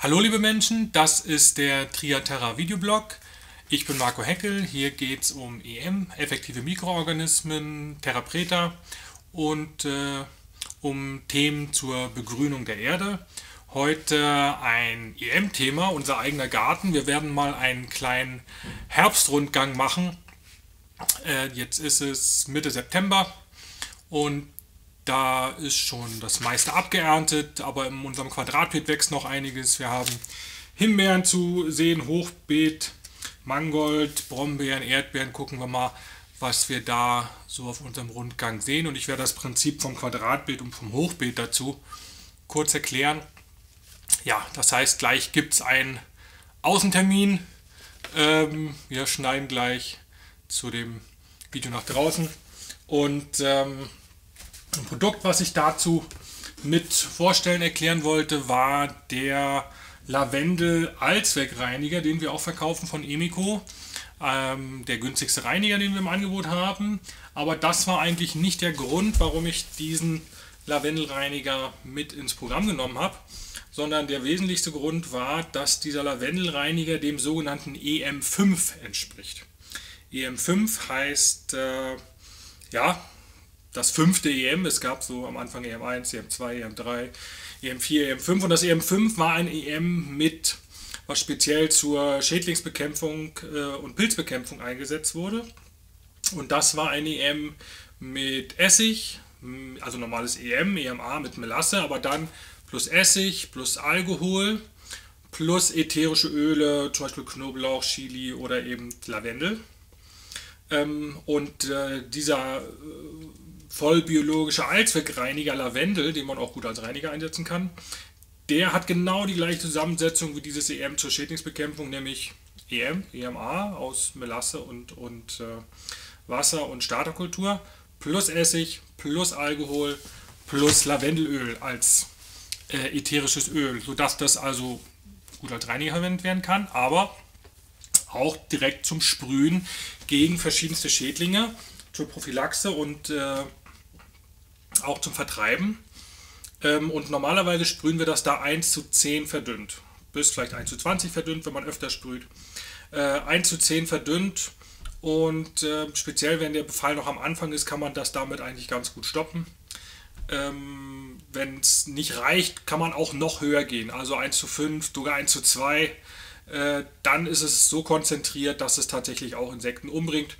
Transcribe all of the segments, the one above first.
Hallo liebe Menschen, das ist der Triaterra Videoblog. Ich bin Marco Heckel, hier geht es um EM, effektive Mikroorganismen, Terra Preta und um Themen zur Begrünung der Erde. Heute ein EM-Thema, unser eigener Garten. Wir werden mal einen kleinen Herbstrundgang machen. Jetzt ist es Mitte September und da ist schon das meiste abgeerntet, aber in unserem Quadratbeet wächst noch einiges. Wir haben Himbeeren zu sehen, Hochbeet, Mangold, Brombeeren, Erdbeeren. Gucken wir mal, was wir da so auf unserem Rundgang sehen. Und ich werde das Prinzip vom Quadratbeet und vom Hochbeet dazu kurz erklären. Ja, das heißt, gleich gibt es einen Außentermin. Wir schneiden gleich zu dem Video nach draußen. Und ein Produkt, was ich dazu mit vorstellen erklären wollte, war der Lavendel-Allzweckreiniger, den wir auch verkaufen von Emiko. Der günstigste Reiniger, den wir im Angebot haben. Aber das war eigentlich nicht der Grund, warum ich diesen Lavendelreiniger mit ins Programm genommen habe, sondern der wesentlichste Grund war, dass dieser Lavendelreiniger dem sogenannten EM5 entspricht. EM5 heißt, ja, das fünfte EM. Es gab so am Anfang EM1, EM2, EM3, EM4, EM5 und das EM5 war ein EM mit, was speziell zur Schädlingsbekämpfung und Pilzbekämpfung eingesetzt wurde. Und das war ein EM mit Essig, also normales EM, EMA mit Melasse, aber dann plus Essig, plus Alkohol, plus ätherische Öle, zum Beispiel Knoblauch, Chili oder eben Lavendel. Dieser vollbiologische Allzweckreiniger Lavendel, den man auch gut als Reiniger einsetzen kann, der hat genau die gleiche Zusammensetzung wie dieses EM zur Schädlingsbekämpfung, nämlich EMA aus Melasse und Wasser und Starterkultur, plus Essig, plus Alkohol, plus Lavendelöl als ätherisches Öl, sodass das also gut als Reiniger verwendet werden kann, aber auch direkt zum Sprühen gegen verschiedenste Schädlinge, zur Prophylaxe und auch zum Vertreiben. Und normalerweise sprühen wir das da 1:10 verdünnt. Bis vielleicht 1:20 verdünnt, wenn man öfter sprüht. 1:10 verdünnt und speziell wenn der Befall noch am Anfang ist, kann man das damit eigentlich ganz gut stoppen. Wenn es nicht reicht, kann man auch noch höher gehen, also 1:5, sogar 1:2. Dann ist es so konzentriert, dass es tatsächlich auch Insekten umbringt.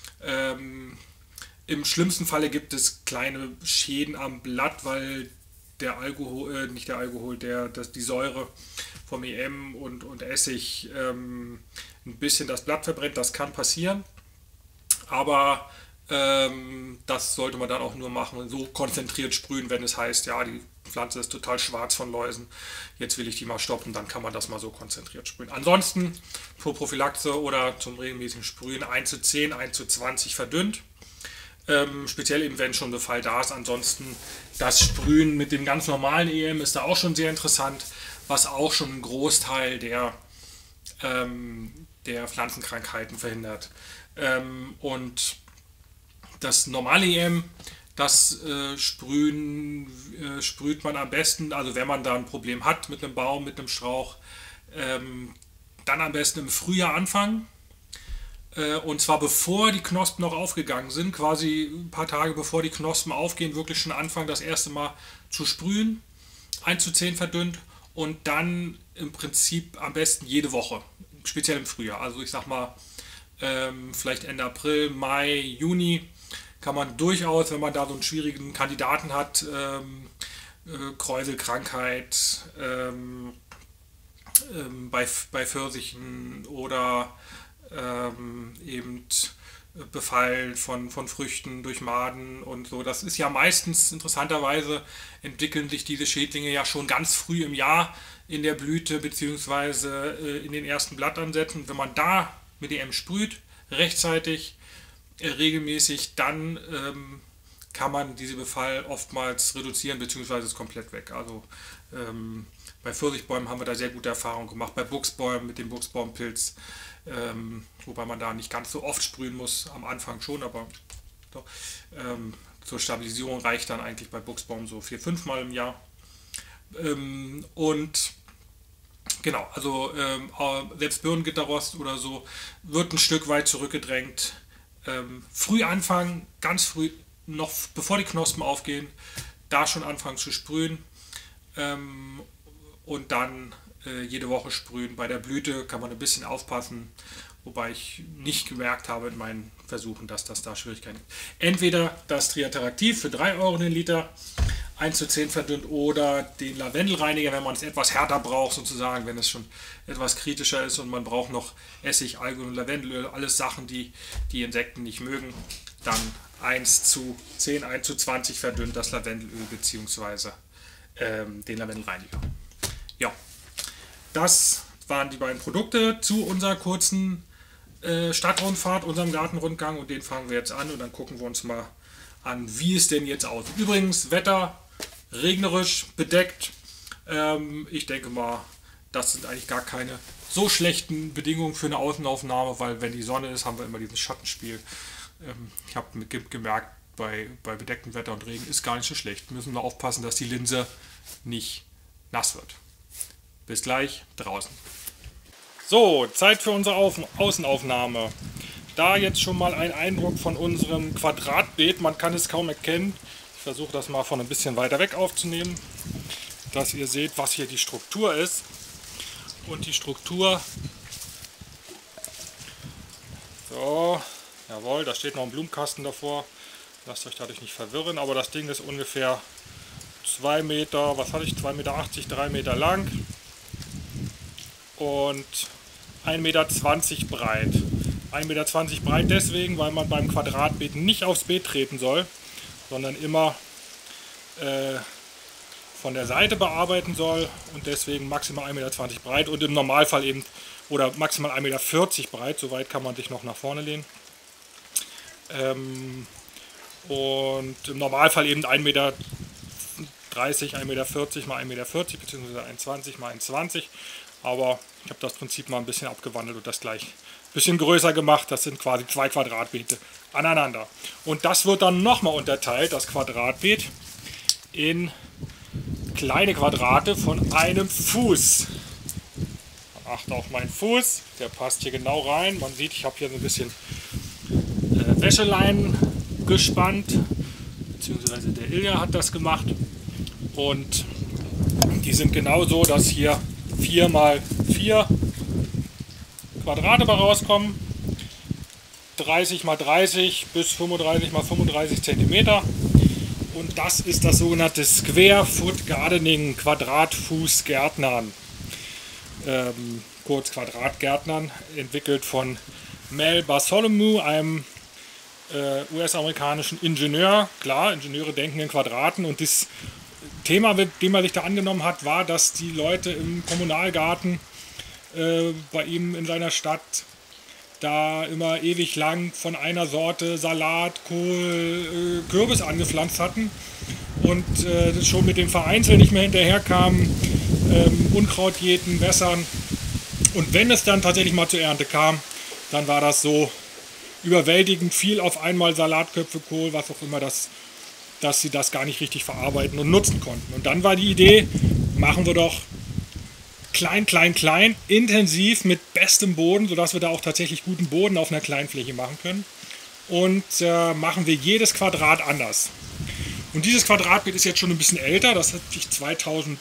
Im schlimmsten Falle gibt es kleine Schäden am Blatt, weil der Alkohol, nicht der Alkohol, die Säure vom EM und Essig ein bisschen das Blatt verbrennt. Das kann passieren, aber das sollte man dann auch nur machen, so konzentriert sprühen, wenn es heißt, ja, die Pflanze ist total schwarz von Läusen, jetzt will ich die mal stoppen, dann kann man das mal so konzentriert sprühen. Ansonsten zur Prophylaxe oder zum regelmäßigen Sprühen 1:10, 1:20 verdünnt. Speziell eben, wenn schon Befall da ist. Ansonsten das Sprühen mit dem ganz normalen EM ist da auch schon sehr interessant, was auch schon einen Großteil der Pflanzenkrankheiten verhindert. Und das normale EM, das sprüht man am besten, also wenn man da ein Problem hat mit einem Baum, mit einem Strauch, dann am besten im Frühjahr anfangen. Und zwar bevor die Knospen noch aufgegangen sind, quasi ein paar Tage bevor die Knospen aufgehen, wirklich schon anfangen, das erste Mal zu sprühen, 1:10 verdünnt und dann im Prinzip am besten jede Woche, speziell im Frühjahr. Also ich sag mal, vielleicht Ende April, Mai, Juni kann man durchaus, wenn man da so einen schwierigen Kandidaten hat, Kräuselkrankheit bei Pfirsichen oder eben Befall von Früchten durch Maden und so. Das ist ja meistens, interessanterweise, entwickeln sich diese Schädlinge ja schon ganz früh im Jahr in der Blüte bzw. In den ersten Blattansätzen. Wenn man da mit EM sprüht, rechtzeitig, regelmäßig, dann kann man diese Befall oftmals reduzieren bzw. ist komplett weg. Also bei Pfirsichbäumen haben wir da sehr gute Erfahrungen gemacht, bei Buchsbäumen mit dem Buchsbaumpilz, wobei man da nicht ganz so oft sprühen muss, am Anfang schon, aber doch, zur Stabilisierung reicht dann eigentlich bei Buchsbaum so 4-5 Mal im Jahr. Und Genau, also selbst Birnengitterrost oder so wird ein Stück weit zurückgedrängt. Früh anfangen, ganz früh, noch bevor die Knospen aufgehen, da schon anfangen zu sprühen und dann jede Woche sprühen. Bei der Blüte kann man ein bisschen aufpassen, wobei ich nicht gemerkt habe in meinen Versuchen, dass das da Schwierigkeiten gibt. Entweder das Triateraktiv für 3 Euro den Liter, 1:10 verdünnt, oder den Lavendelreiniger, wenn man es etwas härter braucht, sozusagen, wenn es schon etwas kritischer ist und man braucht noch Essig, Algen und Lavendelöl, alles Sachen, die die Insekten nicht mögen, dann 1:10, 1:20 verdünnt das Lavendelöl bzw. Den Lavendelreiniger. Ja, das waren die beiden Produkte zu unserer kurzen Stadtrundfahrt, unserem Gartenrundgang, und den fangen wir jetzt an und dann gucken wir uns mal an, wie es denn jetzt aussieht. Übrigens, Wetter regnerisch, bedeckt. Ich denke mal, das sind eigentlich gar keine so schlechten Bedingungen für eine Außenaufnahme, weil wenn die Sonne ist, haben wir immer dieses Schattenspiel. Ich habe gemerkt, bei bedecktem Wetter und Regen ist gar nicht so schlecht. Wir müssen nur aufpassen, dass die Linse nicht nass wird. Bis gleich draußen. So, Zeit für unsere Außenaufnahme. Da jetzt schon mal ein Eindruck von unserem Quadratbeet. Man kann es kaum erkennen. Ich versuche das mal von ein bisschen weiter weg aufzunehmen, dass ihr seht, was hier die Struktur ist. Und die Struktur, so, jawohl, da steht noch ein Blumenkasten davor. Lasst euch dadurch nicht verwirren, aber das Ding ist ungefähr 2 Meter, was hatte ich, 2,80 Meter, 3 Meter lang und 1,20 Meter breit. 1,20 Meter breit deswegen, weil man beim Quadratbeet nicht aufs Beet treten soll, sondern immer von der Seite bearbeiten soll und deswegen maximal 1,20 Meter breit und im Normalfall eben, oder maximal 1,40 Meter breit, soweit kann man sich noch nach vorne lehnen. Und im Normalfall eben 1,30 Meter, 1,40 Meter mal 1,40 Meter, beziehungsweise 1,20 mal 1,20. Aber ich habe das Prinzip mal ein bisschen abgewandelt und das gleich ein bisschen größer gemacht. Das sind quasi 2 Quadratbeete aneinander. Und das wird dann nochmal unterteilt, das Quadratbeet, in kleine Quadrate von einem Fuß. Achte auf meinen Fuß, der passt hier genau rein. Man sieht, ich habe hier so ein bisschen Wäscheleinen gespannt, beziehungsweise der Ilja hat das gemacht. Und die sind genau so, dass hier 4 mal 4 Quadrate bei rauskommen. 30 mal 30 bis 35 mal 35 cm. Und das ist das sogenannte Square Foot Gardening, Quadratfußgärtnern. Kurz Quadratgärtnern, entwickelt von Mel Bartholomew, einem US-amerikanischen Ingenieur. Klar, Ingenieure denken in Quadraten, und das Thema, dem er sich da angenommen hat, war, dass die Leute im Kommunalgarten bei ihm in seiner Stadt da immer ewig lang von einer Sorte Salat, Kohl, Kürbis angepflanzt hatten und schon mit dem Vereinzeln nicht mehr hinterherkamen, Unkraut jäten, wässern. Und wenn es dann tatsächlich mal zur Ernte kam, dann war das so überwältigend viel auf einmal, Salatköpfe, Kohl, was auch immer, dass sie das gar nicht richtig verarbeiten und nutzen konnten. Und dann war die Idee, machen wir doch klein, klein, klein, intensiv mit bestem Boden, sodass wir da auch tatsächlich guten Boden auf einer kleinen Fläche machen können. Und machen wir jedes Quadrat anders. Und dieses Quadratbeet ist jetzt schon ein bisschen älter. Das hat sich 2010,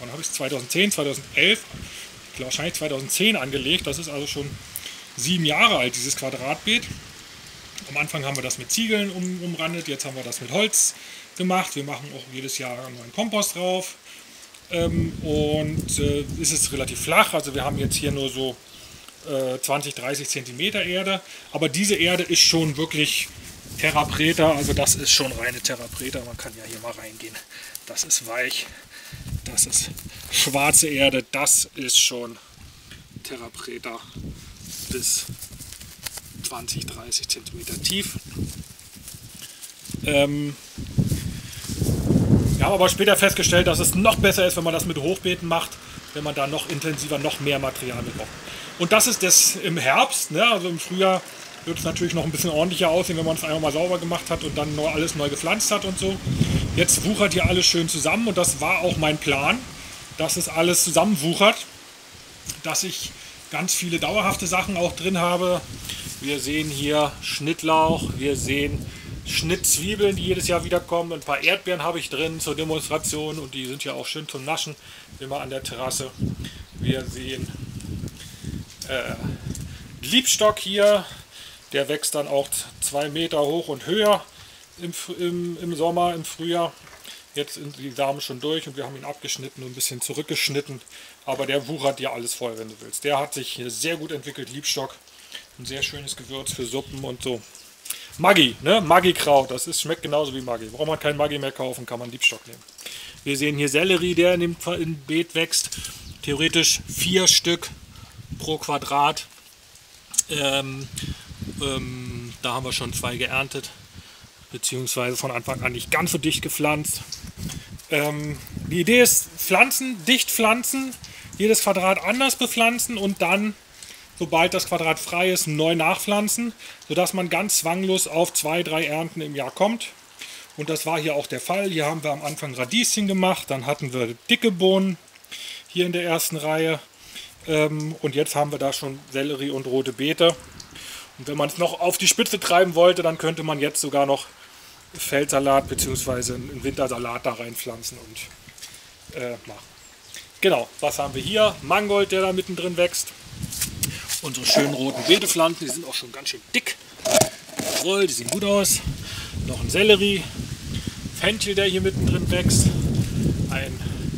2011, wahrscheinlich 2010 angelegt. Das ist also schon 7 Jahre alt, dieses Quadratbeet. Am Anfang haben wir das mit Ziegeln umrandet, jetzt haben wir das mit Holz gemacht. Wir machen auch jedes Jahr einen neuen Kompost drauf. Es ist relativ flach, also wir haben jetzt hier nur so 20, 30 Zentimeter Erde. Aber diese Erde ist schon wirklich Terra Preta, also das ist schon reine Terra Preta. Man kann ja hier mal reingehen. Das ist weich, das ist schwarze Erde, das ist schon Terra Preta bis 20, 30 Zentimeter tief. Wir haben aber später festgestellt, dass es noch besser ist, wenn man das mit Hochbeeten macht, wenn man da noch intensiver, noch mehr Material mit braucht. Und das ist das im Herbst, ne? Also im Frühjahr wird es natürlich noch ein bisschen ordentlicher aussehen, wenn man es einmal mal sauber gemacht hat und dann alles neu gepflanzt hat und so. Jetzt wuchert hier alles schön zusammen und das war auch mein Plan, dass es alles zusammenwuchert. dass ich ganz viele dauerhafte Sachen auch drin habe. Wir sehen hier Schnittlauch, wir sehen Schnittzwiebeln, die jedes Jahr wiederkommen. Ein paar Erdbeeren habe ich drin zur Demonstration und die sind ja auch schön zum Naschen, immer an der Terrasse. Wir sehen Liebstock hier, der wächst dann auch 2 Meter hoch und höher im Sommer, im Frühjahr. Jetzt sind die Samen schon durch und wir haben ihn abgeschnitten und ein bisschen zurückgeschnitten. Aber der wuchert dir alles voll, wenn du willst. Der hat sich hier sehr gut entwickelt, Liebstock. Ein sehr schönes Gewürz für Suppen und so. Maggi, ne? Maggi-Kraut, das schmeckt genauso wie Maggi. Braucht man kein Maggi mehr kaufen, kann man Liebstock nehmen. Wir sehen hier Sellerie, der im Beet wächst. Theoretisch 4 Stück pro Quadrat. Da haben wir schon 2 geerntet, beziehungsweise von Anfang an nicht ganz so dicht gepflanzt. Die Idee ist, dicht pflanzen, jedes Quadrat anders bepflanzen und dann, sobald das Quadrat frei ist, neu nachpflanzen, sodass man ganz zwanglos auf 2, 3 Ernten im Jahr kommt. Und das war hier auch der Fall. Hier haben wir am Anfang Radieschen gemacht, dann hatten wir dicke Bohnen hier in der ersten Reihe. Und jetzt haben wir da schon Sellerie und rote Beete. Und wenn man es noch auf die Spitze treiben wollte, dann könnte man jetzt sogar noch Feldsalat bzw. einen Wintersalat da reinpflanzen und machen. Genau, was haben wir hier? Mangold, der da mittendrin wächst. Unsere schönen roten Beetepflanzen, die sind auch schon ganz schön dick. Jawohl, die sehen gut aus. Noch ein Sellerie. Fenchel, der hier mittendrin wächst. Ein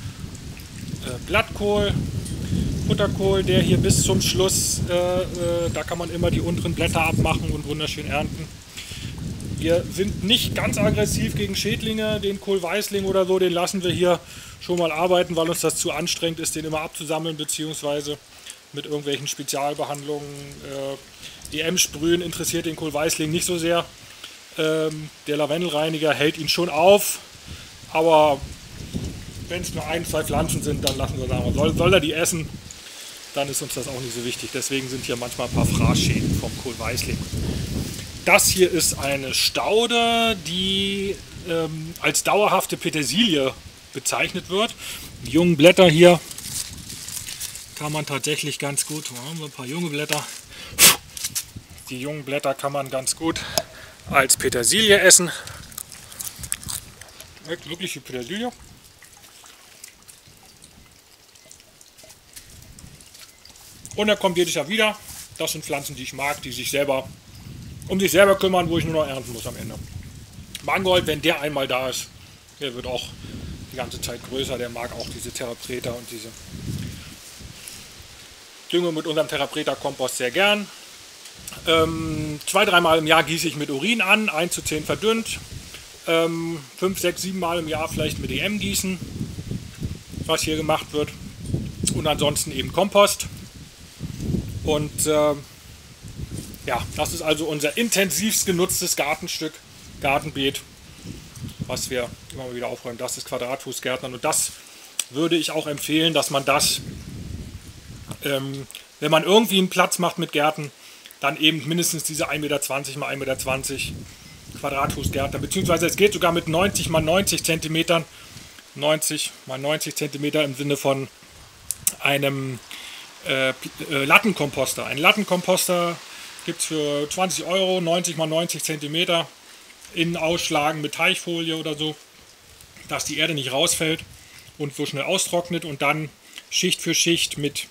Blattkohl. Butterkohl, der hier bis zum Schluss, da kann man immer die unteren Blätter abmachen und wunderschön ernten. Wir sind nicht ganz aggressiv gegen Schädlinge, den Kohlweißling oder so, den lassen wir hier schon mal arbeiten, weil uns das zu anstrengend ist, den immer abzusammeln, beziehungsweise mit irgendwelchen Spezialbehandlungen. EM-Sprühen interessiert den Kohlweißling nicht so sehr. Der Lavendelreiniger hält ihn schon auf, aber wenn es nur 1, 2 Pflanzen sind, dann lassen wir sagen, soll er die essen, dann ist uns das auch nicht so wichtig. Deswegen sind hier manchmal ein paar Fraßschäden vom Kohlweißling. Das hier ist eine Staude, die als dauerhafte Petersilie bezeichnet wird. Die jungen Blätter hier kann man tatsächlich ganz gut, da haben wir ein paar junge Blätter, die jungen Blätter kann man ganz gut als Petersilie essen. Schmeckt wirklich wie Petersilie. Und er kommt jedes Jahr wieder. Das sind Pflanzen, die ich mag, die sich selber um sich selber kümmern, wo ich nur noch ernten muss am Ende. Mangold, wenn der einmal da ist, der wird auch die ganze Zeit größer. Der mag auch diese Therapreta und diese Düngung mit unserem Therapreta-Kompost sehr gern. 2, 3 Mal im Jahr gieße ich mit Urin an, 1:10 verdünnt. 5, 6, 7 Mal im Jahr vielleicht mit EM gießen, was hier gemacht wird. Und ansonsten eben Kompost. Und ja, das ist also unser intensivst genutztes Gartenbeet, was wir immer mal wieder aufräumen. Das ist Quadratfußgärtnern und das würde ich auch empfehlen, dass man das, wenn man irgendwie einen Platz macht mit Gärten, dann eben mindestens diese 1,20 Meter mal 1,20 Meter Quadratfußgärtner, beziehungsweise es geht sogar mit 90 mal 90 Zentimetern, 90 mal 90 Zentimeter im Sinne von einem Lattenkomposter. Ein Lattenkomposter gibt es für 20 Euro, 90 mal 90 Zentimeter, innen ausschlagen mit Teichfolie oder so, dass die Erde nicht rausfällt und so schnell austrocknet und dann Schicht für Schicht mit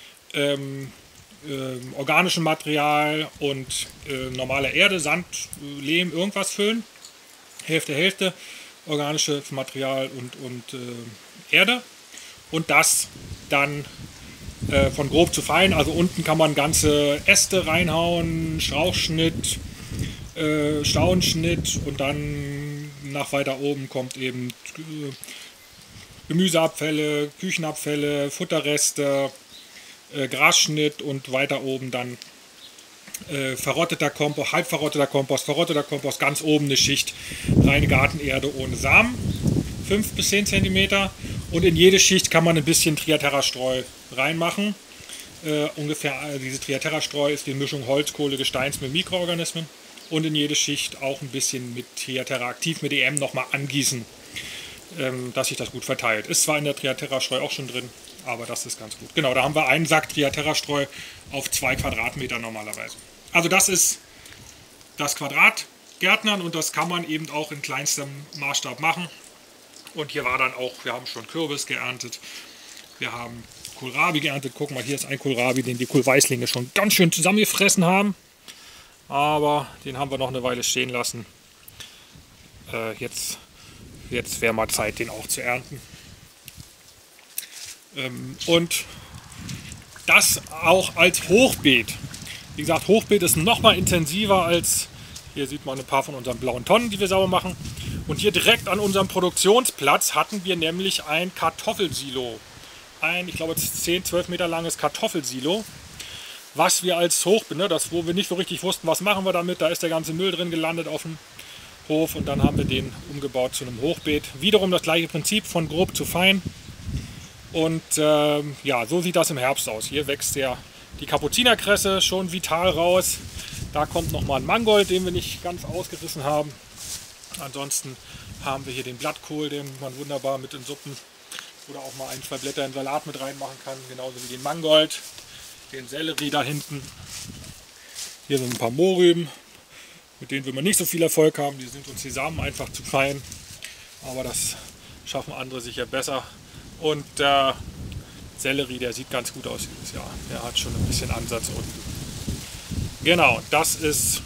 organischem Material und normaler Erde, Sand, Lehm, irgendwas füllen. Hälfte, Hälfte, organisches Material und Erde. Und das dann von grob zu fein, also unten kann man ganze Äste reinhauen, Strauchschnitt, Staudenschnitt und dann nach weiter oben kommt eben Gemüseabfälle, Küchenabfälle, Futterreste, Grasschnitt und weiter oben dann verrotteter Kompost, halb verrotteter Kompost, ganz oben eine Schicht reine Gartenerde ohne Samen, 5 bis 10 cm und in jede Schicht kann man ein bisschen Triaterra-Streu reinmachen. Diese Triaterra-Streu ist die Mischung Holz, Kohle, Gesteins mit Mikroorganismen und in jede Schicht auch ein bisschen mit Triaterra aktiv mit EM nochmal angießen, dass sich das gut verteilt. Ist zwar in der Triaterra-Streu auch schon drin, Aber das ist ganz gut. Genau, da haben wir einen Sack Triaterra-Streu auf 2 Quadratmeter normalerweise. Also das ist das Quadratgärtnern und das kann man eben auch in kleinstem Maßstab machen. Und hier war dann auch, wir haben schon Kürbis geerntet, wir haben Kohlrabi geerntet. Guck mal, hier ist ein Kohlrabi, den die Kohlweißlinge schon ganz schön zusammengefressen haben. Aber den haben wir noch eine Weile stehen lassen. Jetzt wäre mal Zeit, den auch zu ernten. Und das auch als Hochbeet. Wie gesagt, Hochbeet ist noch mal intensiver als, hier sieht man ein paar von unseren blauen Tonnen, die wir sauber machen. Und hier direkt an unserem Produktionsplatz hatten wir nämlich ein Kartoffelsilo. Ein, ich glaube, 10, 12 Meter langes Kartoffelsilo, was wir als Hochbeet, ne, das, wo wir nicht so richtig wussten, was machen wir damit, da ist der ganze Müll drin gelandet auf dem Hof und dann haben wir den umgebaut zu einem Hochbeet. Wiederum das gleiche Prinzip, von grob zu fein. Und ja, so sieht das im Herbst aus. Hier wächst die Kapuzinerkresse schon vital raus. Da kommt nochmal ein Mangold, den wir nicht ganz ausgerissen haben. Ansonsten haben wir hier den Blattkohl, den man wunderbar mit in Suppen oder auch mal 1, 2 Blätter in Salat mit reinmachen kann. Genauso wie den Mangold, den Sellerie da hinten. Hier sind ein paar Mohrrüben, mit denen wir nicht so viel Erfolg haben. Die sind uns die Samen einfach zu fein. Aber das schaffen andere sicher besser. Und der Sellerie, der sieht ganz gut aus dieses Jahr. Der hat schon ein bisschen Ansatz unten. Genau, das ist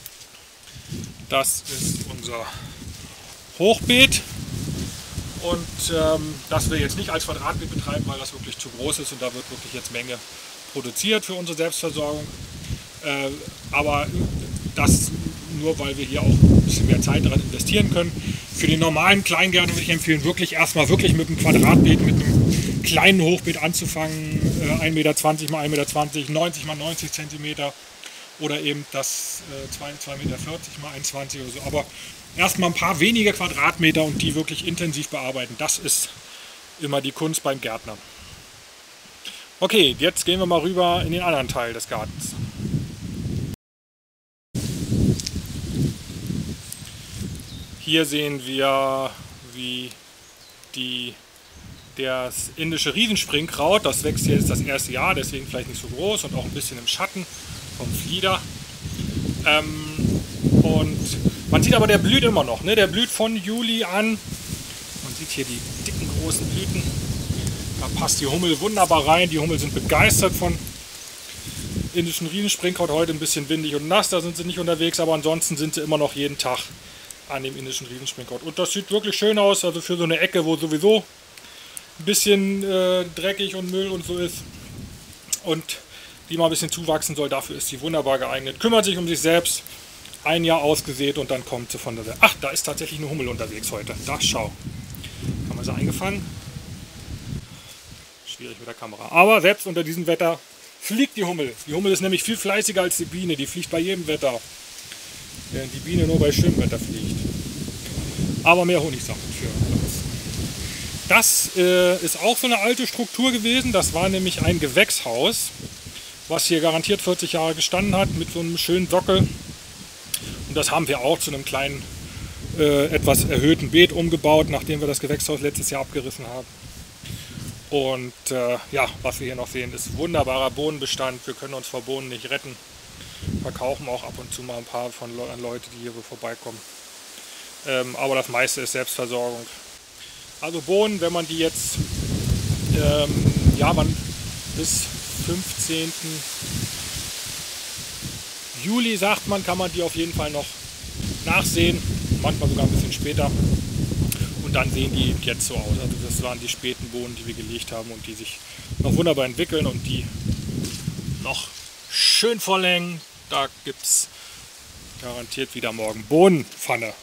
unser Hochbeet. Und das wir jetzt nicht als Quadratbeet betreiben, weil das wirklich zu groß ist und da wird wirklich jetzt Menge produziert für unsere Selbstversorgung. Aber das nur, weil wir hier auch ein bisschen mehr Zeit daran investieren können. Für den normalen Kleingärtner würde ich empfehlen, wirklich erstmal mit einem Quadratbeet, mit einem kleinen Hochbeet anzufangen. 1,20 Meter x 1,20 Meter, 90 x 90 cm oder eben das 2,40 Meter x 1,20 oder so. Aber erstmal ein paar wenige Quadratmeter und die wirklich intensiv bearbeiten. Das ist immer die Kunst beim Gärtnern. Okay, jetzt gehen wir mal rüber in den anderen Teil des Gartens. Hier sehen wir, wie das indische Riesenspringkraut, das wächst hier jetzt das erste Jahr, deswegen vielleicht nicht so groß und auch ein bisschen im Schatten vom Flieder. Und man sieht aber, der blüht immer noch, ne? Der blüht von Juli an. Man sieht hier die dicken großen Blüten. Da passt die Hummel wunderbar rein. Die Hummeln sind begeistert von indischen Riesenspringkraut. Heute ein bisschen windig und nass, da sind sie nicht unterwegs, aber ansonsten sind sie immer noch jeden Tag an dem indischen Riesenspringkraut. Und das sieht wirklich schön aus, also für so eine Ecke, wo sowieso ein bisschen dreckig und Müll und so ist und die mal ein bisschen zuwachsen soll, dafür ist sie wunderbar geeignet. Kümmert sich um sich selbst, ein Jahr ausgesät und dann kommt sie von der Seite. Ach, da ist tatsächlich eine Hummel unterwegs heute. Da, schau. Haben wir sie eingefangen? Schwierig mit der Kamera. Aber selbst unter diesem Wetter fliegt die Hummel. Die Hummel ist nämlich viel fleißiger als die Biene. Die fliegt bei jedem Wetter. Während die Biene nur bei schönem Wetter fliegt. Aber mehr Honigsamen für uns. Das ist auch so eine alte Struktur gewesen. Das war nämlich ein Gewächshaus, was hier garantiert 40 Jahre gestanden hat, mit so einem schönen Sockel. Und das haben wir auch zu einem kleinen, etwas erhöhten Beet umgebaut, nachdem wir das Gewächshaus letztes Jahr abgerissen haben. Und ja, was wir hier noch sehen, ist wunderbarer Bohnenbestand. Wir können uns vor Bohnen nicht retten. Verkaufen auch ab und zu mal ein paar an Leute, die hier so vorbeikommen. Aber das meiste ist Selbstversorgung. Also Bohnen, wenn man die jetzt bis 15. Juli, sagt man, kann man die auf jeden Fall noch nachsehen. Manchmal sogar ein bisschen später. Und dann sehen die jetzt so aus. Also das waren die späten Bohnen, die wir gelegt haben und die sich noch wunderbar entwickeln und die noch schön verlängern. Da gibt es garantiert wieder morgen Bohnenpfanne.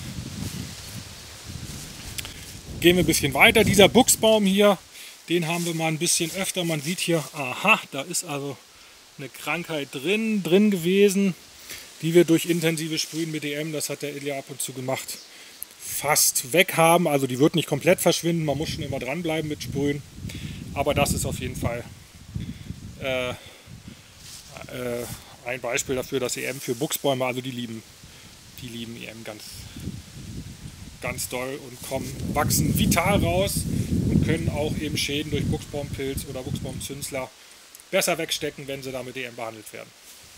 Gehen wir ein bisschen weiter. Dieser Buchsbaum hier, den haben wir mal ein bisschen öfter. Man sieht hier, aha, da ist also eine Krankheit drin gewesen, die wir durch intensive Sprühen mit EM, das hat der Ilja ab und zu gemacht, fast weg haben. Also die wird nicht komplett verschwinden, man muss schon immer dranbleiben mit Sprühen. Aber das ist auf jeden Fall ein Beispiel dafür, dass EM für Buchsbäume, also die lieben EM ganz doll und wachsen vital raus und können auch eben Schäden durch Buchsbaumpilz oder Buchsbaumzünsler besser wegstecken, wenn sie da mit EM behandelt werden.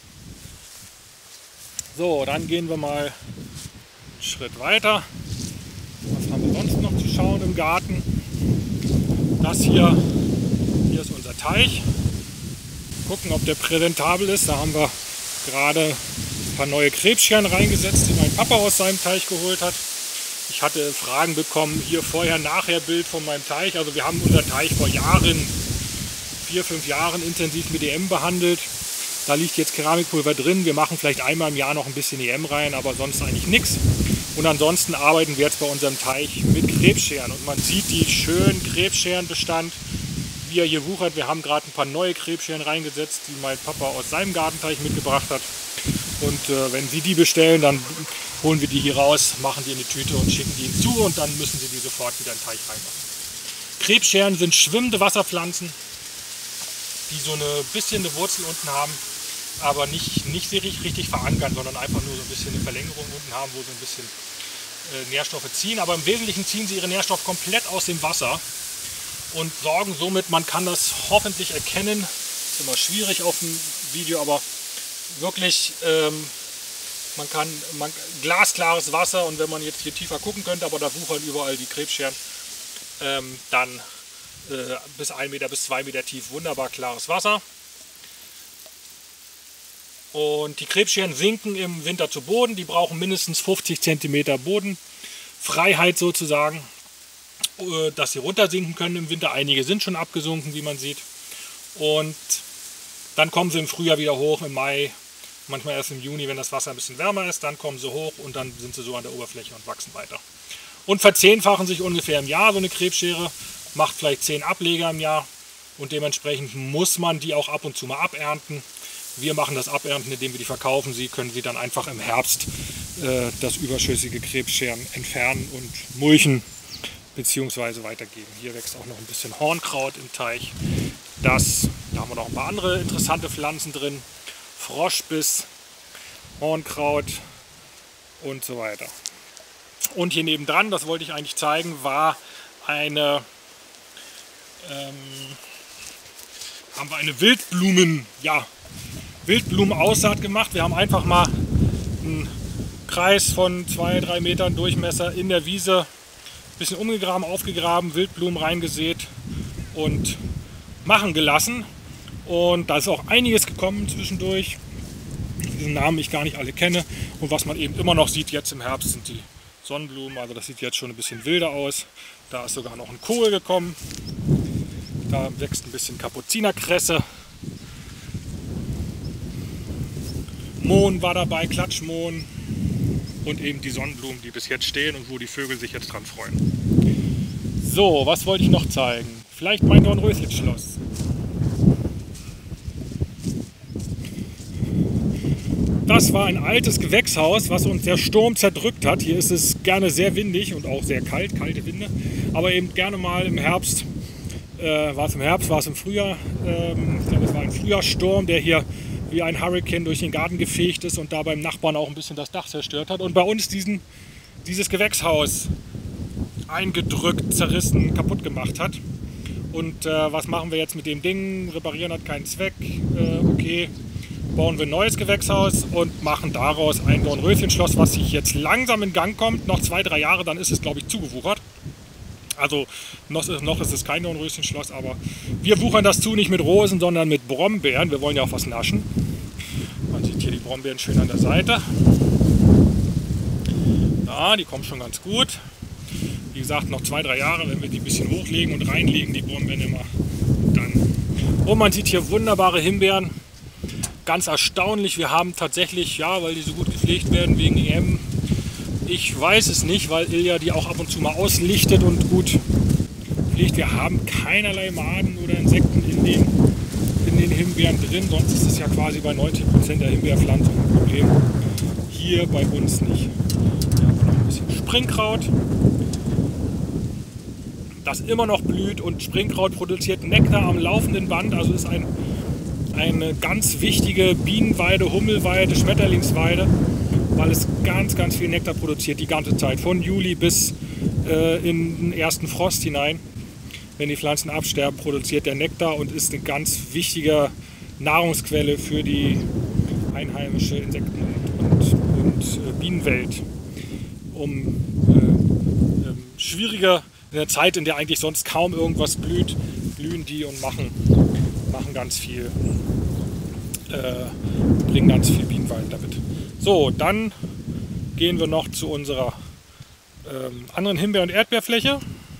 So, dann gehen wir mal einen Schritt weiter. Was haben wir sonst noch zu schauen im Garten? Das hier ist unser Teich. Gucken, ob der präsentabel ist. Da haben wir gerade ein paar neue Krebsscheren reingesetzt, die mein Papa aus seinem Teich geholt hat. Ich hatte Fragen bekommen, hier Vorher-Nachher-Bild von meinem Teich. Also wir haben unseren Teich vor Jahren, 4-5 Jahren intensiv mit EM behandelt. Da liegt jetzt Keramikpulver drin. Wir machen vielleicht einmal im Jahr noch ein bisschen EM rein, aber sonst eigentlich nichts. Und ansonsten arbeiten wir jetzt bei unserem Teich mit Krebsscheren. Und man sieht die schönen Krebsscherenbestand, wie er hier wuchert. Wir haben gerade ein paar neue Krebsscheren reingesetzt, die mein Papa aus seinem Gartenteich mitgebracht hat. Und wenn Sie die bestellen, dann holen wir die hier raus, machen die in die Tüte und schicken die Ihnen zu. Und dann müssen Sie die sofort wieder in den Teich reinmachen. Krebsscheren sind schwimmende Wasserpflanzen, die so ein bisschen eine Wurzel unten haben, aber nicht richtig verankern, sondern einfach nur so ein bisschen eine Verlängerung unten haben, wo sie ein bisschen Nährstoffe ziehen. Aber im Wesentlichen ziehen sie ihre Nährstoffe komplett aus dem Wasser und sorgen somit, man kann das hoffentlich erkennen, ist immer schwierig auf dem Video, aber wirklich, glasklares Wasser, und wenn man jetzt hier tiefer gucken könnte, aber da wuchern überall die Krebsscheren, dann bis 1 Meter bis 2 Meter tief wunderbar klares Wasser. Und die Krebsscheren sinken im Winter zu Boden, die brauchen mindestens 50 cm Bodenfreiheit sozusagen, dass sie runtersinken können im Winter. Einige sind schon abgesunken, wie man sieht. Und dann kommen sie im Frühjahr wieder hoch, im Mai, manchmal erst im Juni, wenn das Wasser ein bisschen wärmer ist, dann kommen sie hoch und dann sind sie so an der Oberfläche und wachsen weiter. Und verzehnfachen sich ungefähr im Jahr. So eine Krebsschere macht vielleicht 10 Ableger im Jahr und dementsprechend muss man die auch ab und zu mal abernten. Wir machen das Abernten, indem wir die verkaufen. Sie können sie dann einfach im Herbst das überschüssige Krebsscheren entfernen und mulchen bzw. weitergeben. Hier wächst auch noch ein bisschen Hornkraut im Teich. Da haben wir noch ein paar andere interessante Pflanzen drin. Froschbiss, Hornkraut und so weiter. Und hier nebendran, das wollte ich eigentlich zeigen, war haben wir eine Wildblumenaussaat gemacht. Wir haben einfach mal einen Kreis von 2-3 Metern Durchmesser in der Wiese ein bisschen umgegraben, aufgegraben, Wildblumen reingesät und machen gelassen. Und da ist auch einiges gekommen zwischendurch, diesen Namen ich gar nicht alle kenne. Und was man eben immer noch sieht jetzt im Herbst sind die Sonnenblumen. Also das sieht jetzt schon ein bisschen wilder aus. Da ist sogar noch ein Kohl gekommen. Da wächst ein bisschen Kapuzinerkresse. Mohn war dabei, Klatschmohn und eben die Sonnenblumen, die bis jetzt stehen und wo die Vögel sich jetzt dran freuen. So, was wollte ich noch zeigen? Vielleicht mein Dornröschenschloss. Das war ein altes Gewächshaus, was uns der Sturm zerdrückt hat. Hier ist es gerne sehr windig und auch sehr kalt, kalte Winde. Aber eben gerne mal im Herbst, war es im Frühjahr, ich glaube es war ein Frühjahrssturm, der hier wie ein Hurrikan durch den Garten gefegt ist und da beim Nachbarn auch ein bisschen das Dach zerstört hat. Und bei uns dieses Gewächshaus eingedrückt, zerrissen, kaputt gemacht hat. Und was machen wir jetzt mit dem Ding? Reparieren hat keinen Zweck. Okay, bauen wir ein neues Gewächshaus und machen daraus ein Dornröschenschloss, was sich jetzt langsam in Gang kommt. Noch 2-3 Jahre, dann ist es, glaube ich, zugewuchert. Also noch ist es kein Dornröschenschloss, aber wir wuchern das zu, nicht mit Rosen, sondern mit Brombeeren. Wir wollen ja auch was naschen. Man sieht hier die Brombeeren schön an der Seite. Ja, die kommen schon ganz gut. Wie gesagt, noch 2-3 Jahre, wenn wir die ein bisschen hochlegen und reinlegen, die Brombeeren immer. Und man sieht hier wunderbare Himbeeren. Ganz erstaunlich, wir haben tatsächlich, ja, weil die so gut gepflegt werden wegen EM, ich weiß es nicht, weil Ilja die auch ab und zu mal auslichtet und gut pflegt. Wir haben keinerlei Maden oder Insekten in den Himbeeren drin, sonst ist es ja quasi bei 90% der Himbeerpflanzen ein Problem. Hier bei uns nicht. Hier haben wir noch ein bisschen Springkraut, das immer noch blüht, und Springkraut produziert Nektar am laufenden Band, also ist eine ganz wichtige Bienenweide, Hummelweide, Schmetterlingsweide, weil es ganz, ganz viel Nektar produziert die ganze Zeit, von Juli bis in den ersten Frost hinein. Wenn die Pflanzen absterben, produziert der Nektar und ist eine ganz wichtige Nahrungsquelle für die einheimische Insekten- und Bienenwelt. Schwieriger in der Zeit, in der eigentlich sonst kaum irgendwas blüht, blühen die und machen ganz viel, bringen ganz viel Bienenwald damit. So, dann gehen wir noch zu unserer anderen Himbeer- und Erdbeerfläche.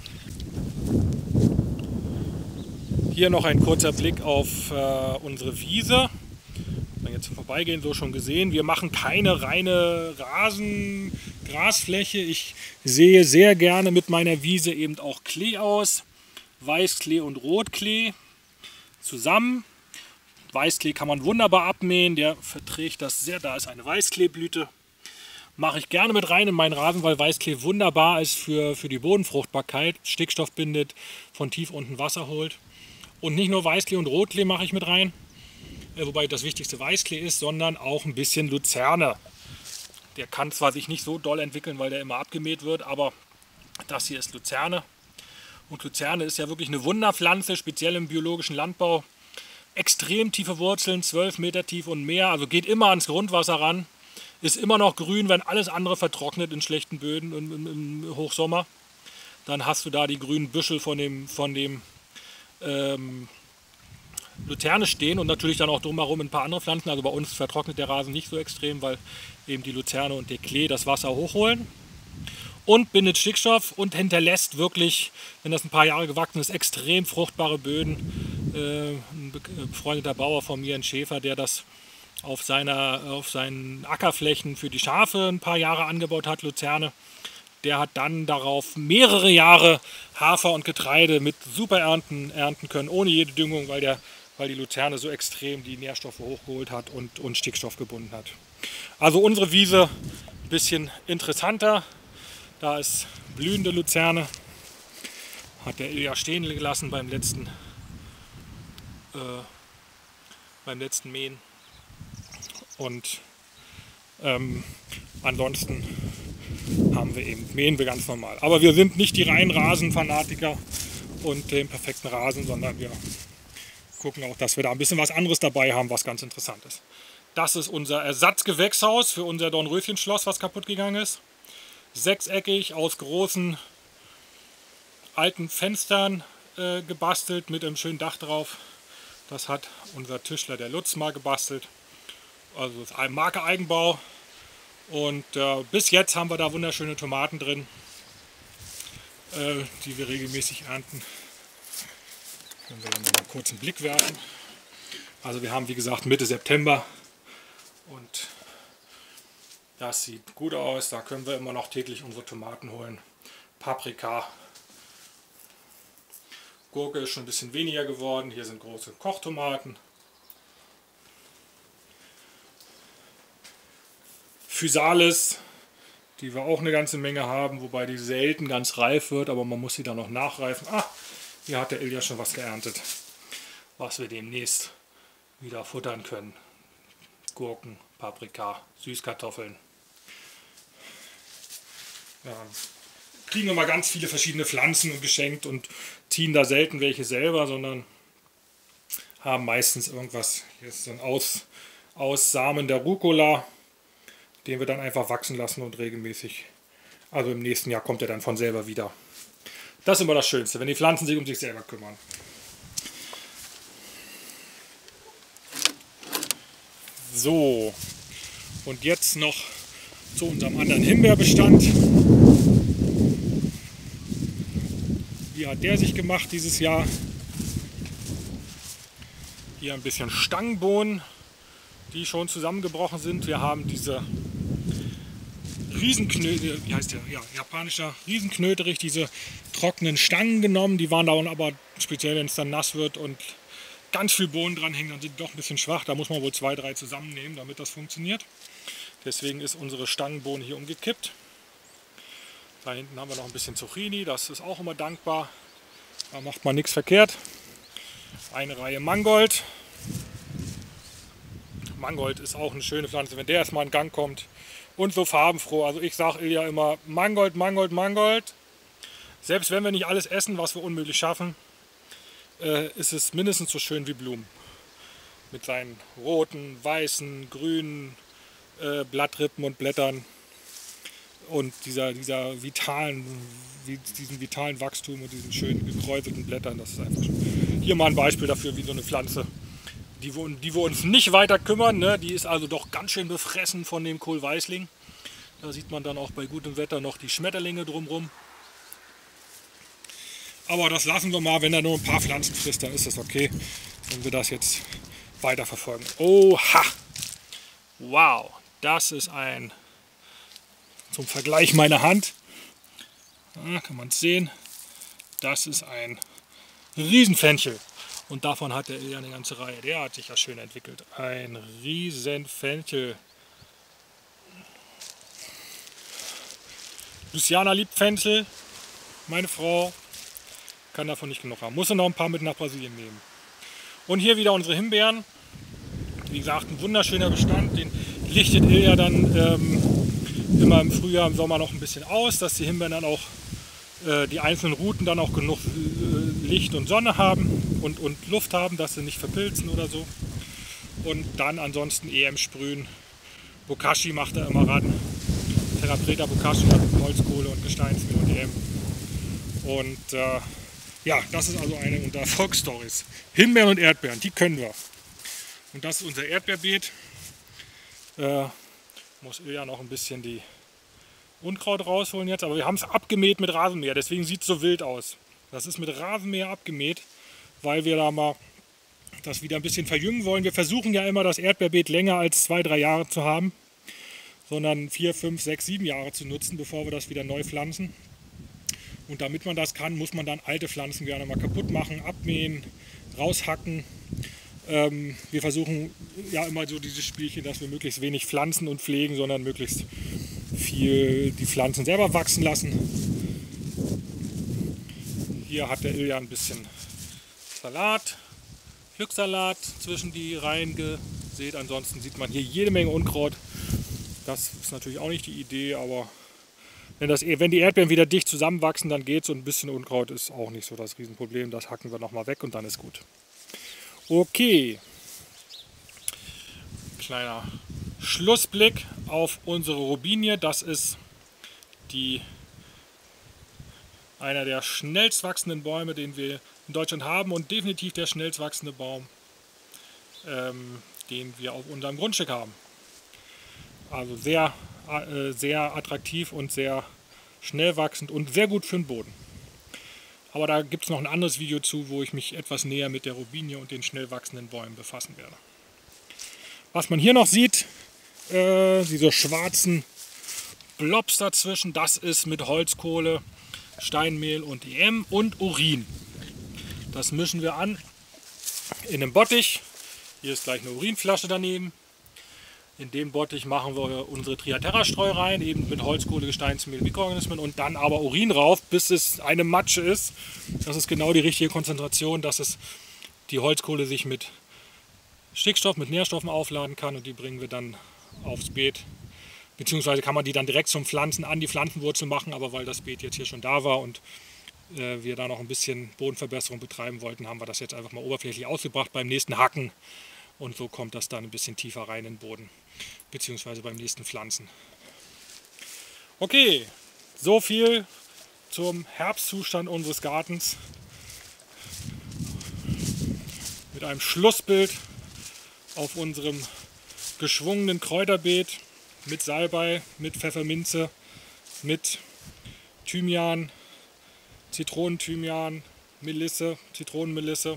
Hier noch ein kurzer Blick auf unsere Wiese. Jetzt zum Vorbeigehen so schon gesehen. Wir machen keine reine Grasfläche. Ich sehe sehr gerne mit meiner Wiese eben auch Klee aus. Weißklee und Rotklee zusammen. Weißklee kann man wunderbar abmähen. Der verträgt das sehr. Da ist eine Weißkleeblüte. Mache ich gerne mit rein in meinen Rasen, weil Weißklee wunderbar ist für die Bodenfruchtbarkeit. Stickstoff bindet, von tief unten Wasser holt. Und nicht nur Weißklee und Rotklee mache ich mit rein. Wobei das wichtigste Weißklee ist, sondern auch ein bisschen Luzerne. Der kann zwar sich nicht so doll entwickeln, weil der immer abgemäht wird, aber das hier ist Luzerne. Und Luzerne ist ja wirklich eine Wunderpflanze, speziell im biologischen Landbau. Extrem tiefe Wurzeln, 12 Meter tief und mehr, also geht immer ans Grundwasser ran. Ist immer noch grün, wenn alles andere vertrocknet in schlechten Böden im Hochsommer. Dann hast du da die grünen Büschel von dem Luzerne stehen und natürlich dann auch drumherum ein paar andere Pflanzen. Also bei uns vertrocknet der Rasen nicht so extrem, weil eben die Luzerne und der Klee das Wasser hochholen. Und bindet Stickstoff und hinterlässt wirklich, wenn das ein paar Jahre gewachsen ist, extrem fruchtbare Böden. Ein befreundeter Bauer von mir, ein Schäfer, der das auf seinen Ackerflächen für die Schafe ein paar Jahre angebaut hat, Luzerne. Der hat dann darauf mehrere Jahre Hafer und Getreide mit super Ernten können, ohne jede Düngung, weil die Luzerne so extrem die Nährstoffe hochgeholt hat und Stickstoff gebunden hat. Also unsere Wiese ein bisschen interessanter. Da ist blühende Luzerne. Hat der Ilja stehen gelassen beim letzten Mähen. Und ansonsten mähen wir ganz normal. Aber wir sind nicht die reinen Rasenfanatiker und den perfekten Rasen, sondern wir gucken auch, dass wir da ein bisschen was anderes dabei haben, was ganz interessant ist. Das ist unser Ersatzgewächshaus für unser Dornröschenschloss, was kaputt gegangen ist. Sechseckig aus großen alten Fenstern gebastelt mit einem schönen Dach drauf. Das hat unser Tischler, der Lutz, mal gebastelt. Also das ist ein Marke Eigenbau. Und bis jetzt haben wir da wunderschöne Tomaten drin, die wir regelmäßig ernten. Können wir dann mal kurz einen Blick werfen. Also wir haben, wie gesagt, Mitte September und das sieht gut aus. Da können wir immer noch täglich unsere Tomaten holen. Paprika. Gurke ist schon ein bisschen weniger geworden. Hier sind große Kochtomaten. Physalis, die wir auch eine ganze Menge haben, wobei die selten ganz reif wird, aber man muss sie dann noch nachreifen. Ah, hier hat der Ilja schon was geerntet, was wir demnächst wieder futtern können. Gurken, Paprika, Süßkartoffeln. Ja, kriegen wir mal ganz viele verschiedene Pflanzen geschenkt und ziehen da selten welche selber, sondern haben meistens irgendwas. Hier ist dann aus Samen der Rucola, den wir dann einfach wachsen lassen und regelmäßig, also im nächsten Jahr kommt er dann von selber wieder. Das ist immer das Schönste, wenn die Pflanzen sich um sich selber kümmern. So, und jetzt noch zu unserem anderen Himbeerbestand. Wie hat der sich gemacht dieses Jahr? Hier ein bisschen Stangenbohnen, die schon zusammengebrochen sind. Wir haben diese Riesenknöterich, wie heißt der? Ja, japanischer Riesenknöterich, diese trockenen Stangen genommen. Die waren da aber speziell, wenn es dann nass wird und ganz viel Bohnen dran hängen, dann sind die doch ein bisschen schwach. Da muss man wohl 2, 3 zusammennehmen, damit das funktioniert. Deswegen ist unsere Stangenbohne hier umgekippt. Da hinten haben wir noch ein bisschen Zucchini, das ist auch immer dankbar. Da macht man nichts verkehrt. Eine Reihe Mangold. Mangold ist auch eine schöne Pflanze, wenn der erstmal in Gang kommt. Und so farbenfroh. Also ich sage Ilja immer Mangold, Mangold, Mangold. Selbst wenn wir nicht alles essen, was wir unmöglich schaffen, ist es mindestens so schön wie Blumen. Mit seinen roten, weißen, grünen Blattrippen und Blättern und diesem vitalen Wachstum und diesen schön gekräuselten Blättern. Das ist einfach schön. Hier mal ein Beispiel dafür, wie so eine Pflanze, die wir uns nicht weiter kümmern. Ne? Die ist also doch ganz schön befressen von dem Kohlweißling. Da sieht man dann auch bei gutem Wetter noch die Schmetterlinge drumherum. Aber das lassen wir mal, wenn er nur ein paar Pflanzen frisst, dann ist das okay, wenn wir das jetzt weiter verfolgen. Oha! Wow, das ist zum Vergleich meine Hand. Da kann man es sehen. Das ist ein Riesenfenchel. Und davon hat der Ilja eine ganze Reihe. Der hat sich ja schön entwickelt. Ein Riesenfenchel. Luciana liebt Fenchel. Meine Frau kann davon nicht genug haben. Muss noch ein paar mit nach Brasilien nehmen. Und hier wieder unsere Himbeeren. Wie gesagt, ein wunderschöner Bestand. Den lichtet Ilja dann immer im Frühjahr, im Sommer noch ein bisschen aus, dass die Himbeeren dann auch, die einzelnen Routen dann auch genug Licht und Sonne haben und Luft haben, dass sie nicht verpilzen oder so. Und dann ansonsten EM sprühen. Bokashi macht er immer ran. Therapreta Bokashi hat Holzkohle und Gesteinsmehl und EM. Und ja, das ist also eine unserer Erfolgsstories. Himbeeren und Erdbeeren, die können wir. Und das ist unser Erdbeerbeet. Muss Ilja noch ein bisschen die Unkraut rausholen jetzt, aber wir haben es abgemäht mit Rasenmäher, deswegen sieht es so wild aus. Das ist mit Rasenmäher abgemäht, weil wir da mal das wieder ein bisschen verjüngen wollen. Wir versuchen ja immer, das Erdbeerbeet länger als 2-3 Jahre zu haben, sondern 4, 5, 6, 7 Jahre zu nutzen, bevor wir das wieder neu pflanzen. Und damit man das kann, muss man dann alte Pflanzen gerne mal kaputt machen, abmähen, raushacken. Wir versuchen ja immer so dieses Spielchen, dass wir möglichst wenig pflanzen und pflegen, sondern möglichst viel die Pflanzen selber wachsen lassen. Hier hat der Ilja ein bisschen Salat, Pflücksalat zwischen die Reihen gesät. Ansonsten sieht man hier jede Menge Unkraut. Das ist natürlich auch nicht die Idee, aber wenn die Erdbeeren wieder dicht zusammenwachsen, dann geht es. Und ein bisschen Unkraut ist auch nicht so das Riesenproblem. Das hacken wir nochmal weg und dann ist gut. Okay. Kleiner Schlussblick auf unsere Robinie. Das ist einer der schnellst wachsenden Bäume, den wir in Deutschland haben und definitiv der schnellst wachsende Baum, den wir auf unserem Grundstück haben. Also sehr attraktiv und sehr schnell wachsend und sehr gut für den Boden. Aber da gibt es noch ein anderes Video zu, wo ich mich etwas näher mit der Robinie und den schnell wachsenden Bäumen befassen werde. Was man hier noch sieht, diese schwarzen Blobs dazwischen, das ist mit Holzkohle, Steinmehl und EM und Urin. Das mischen wir an in einem Bottich. Hier ist gleich eine Urinflasche daneben. In dem Bottich machen wir unsere Triaterra-Streu rein, eben mit Holzkohle, Gesteinsmehl, Mikroorganismen und dann aber Urin rauf, bis es eine Matsche ist. Das ist genau die richtige Konzentration, dass die Holzkohle sich mit Stickstoff, mit Nährstoffen aufladen kann und die bringen wir dann aufs Beet. Beziehungsweise kann man die dann direkt zum Pflanzen an die Pflanzenwurzel machen, aber weil das Beet jetzt hier schon da war und wir da noch ein bisschen Bodenverbesserung betreiben wollten, haben wir das jetzt einfach mal oberflächlich ausgebracht beim nächsten Hacken. Und so kommt das dann ein bisschen tiefer rein in den Boden, beziehungsweise beim nächsten Pflanzen. Okay, so viel zum Herbstzustand unseres Gartens. Mit einem Schlussbild auf unserem geschwungenen Kräuterbeet mit Salbei, mit Pfefferminze, mit Thymian, Zitronenthymian, Melisse, Zitronenmelisse,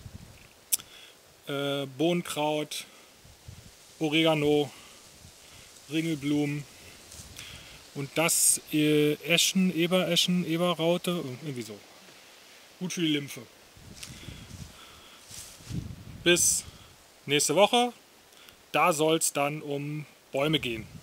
Bohnenkraut, Oregano, Ringelblumen und das Ebereschen, Eberraute, irgendwie so. Gut für die Lymphe. Bis nächste Woche. Da soll es dann um Bäume gehen.